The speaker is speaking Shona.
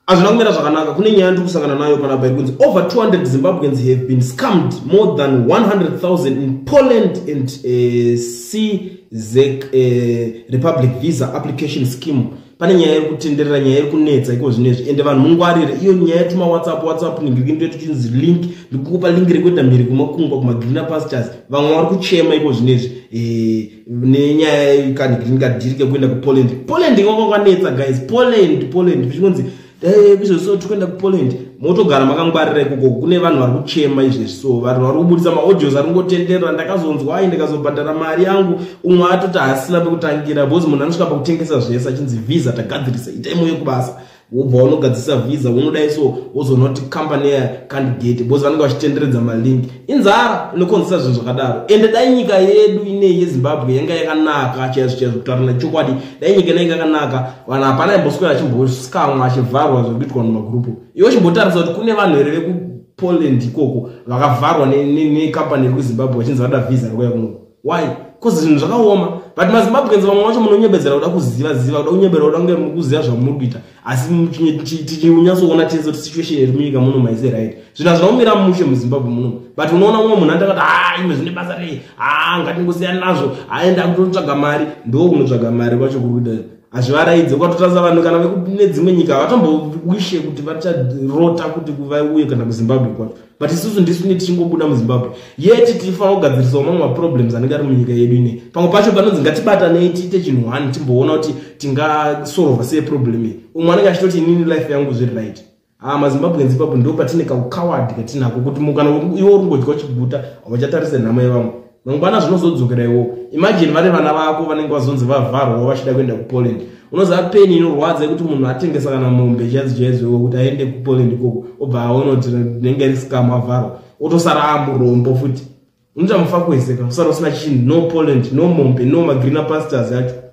azvina kumira zvakanaka. Kune nyaya ndiri kusangana nayo panapa kunzi over 200 Zimbabweans have been scammed more than 100,000 in Poland and CZEC Republic visa application scheme. Pane nyaya iri kutenderera, nyaya iri kunetsa iko zvinezvi, ende vanhu mungwarire. Iyo nyaya yetuma WhatsApp ndiri tuchinzi link, ndikukupa link rekuenda mhiri kumakungwa kuma greener pastures. Vamwe vari kuchema iko zvinezvi nenyaya kana green card dirike kuenda kuPoland. Poland ngokwanetsa guys. Poland zvinonzi bizvo tukwenda kuPoland motogara makangwarira ikoko. Kune vanhu vari kuchema izvezvi, so vanhu vari kubudisa maaudios ari kungotenderera. Ndakazonzwa ndikazobhadhara mari yangu, umwe atoti hasina pekutangira because munhu anosvika pakutengesa zvese achinzi visa tagadzirisa itai moyo kubasa. Wobva unogadzirisa visa unodai so wozonoti company candidate because vanenge vachitenderedza malink. Inzara inokonzesa zvinhu zvakadaro. Ende dai nyika yedu ine yeZimbabwe yanga yakanaka chaizvo kutaura chokwadi, dai nyika inenge yakanaka, vanhu hapana imboswera achimboskamwa achivharwa zvekuitwa mumagrupu. Iwe chimbotarisa kuti kune vanhu here vekuPoland ikoko vakavharwa necompany iri kuZimbabwe vachinzi vada visa rekuya kunoko. Why? Because zvinhu zvakaoma. But maZimbabweans vamwe vacho munonyebedzera kuda kuziva kuda kunyebera kuda kunge mukuziva zvamuri kuita, asi tichiunyatsoona tese kuti situation iri munyika muno maise right. Zvinhu hazvinomira mushe muZimbabwe muno. But unoona umwe munhu andakati imwe zvine basa rei, ngatingosiyana nazvo, aenda kutotsvaga mari. Ndo kunotsvaga mari kwacho kuri kuita. Hazvivaraidze kwatotarisa vanhu kana vekune dzimwe nyika vatombowishe kuti vacharota kuti vauye kana kuZimbabwe kwacho. But isusu ndisune tichingobuda muZimbabwe yeti tifanira kugadzirisawo mamwe maproblems anenge ari munyika yedu ine. Pamwe pacho panonzi ngatibatanei tiite chinhu one timboona kuti tingasolva sei problem iyi. Umwe anenge achitoti inini life yangu zviri right. maZimbabweans ipapo ndo patine kaukawadi katinako kuti mukana iwo urungodya chiguta avachatarisa nhama yevamwe. Mangwana zvinozodzokera iwo. Imagine vari vana vako vanenge vazonzi vavharwa vachida kuenda kuPoland. Unoziva peni inorwadza kuti munhu atengesa kana mombe chaidzo kuti aende kuPoland ikoko obva aona kuti rinenge riscam avharwa otosara amurombo futi. Unochamufa kwese usara usina chinhu, no Poland, no mombe, no magreener pastures yacho.